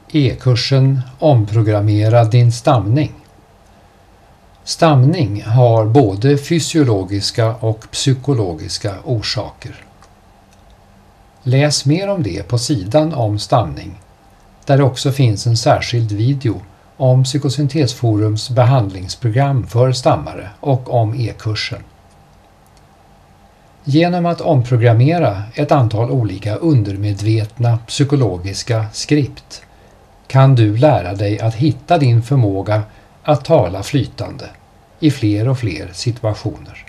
E-kursen Omprogrammera din stamning. Stamning har både fysiologiska och psykologiska orsaker. Läs mer om det på sidan om stamning, där det också finns en särskild video om Psykosyntesforums behandlingsprogram för stammare och om e-kursen. Genom att omprogrammera ett antal olika undermedvetna psykologiska skript kan du lära dig att hitta din förmåga att tala flytande i fler och fler situationer.